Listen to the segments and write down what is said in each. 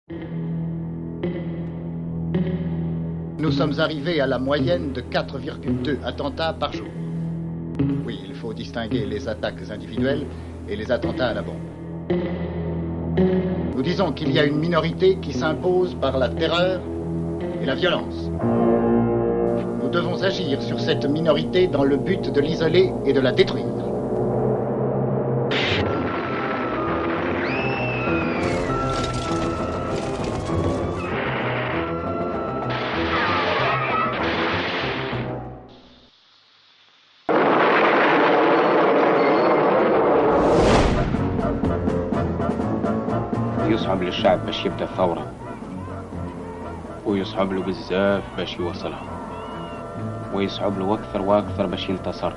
Nous sommes arrivés à la moyenne de 4,2 attentats par jour. Oui, il faut distinguer les attaques individuelles et les attentats à la bombe. Nous disons qu'il y a une minorité qui s'impose par la terreur et la violence. Nous devons agir sur cette minorité dans le but de l'isoler et de la détruire. يصعب للشعب باش يبدا الثورة ويصعب له بزاف باش يوصلها ويصعب له أكثر وأكثر باش ينتصر.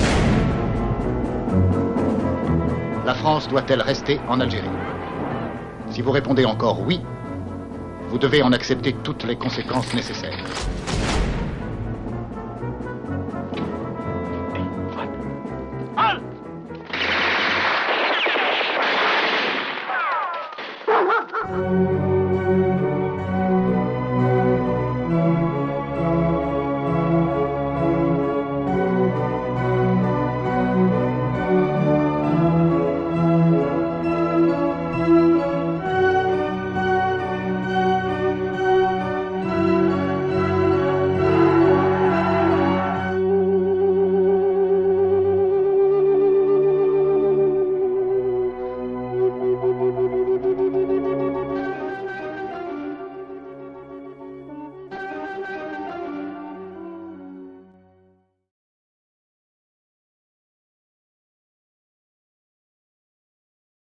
La France doit-elle rester en Algérie? Si vous répondez encore oui, vous devez en accepter toutes les conséquences nécessaires. Halt!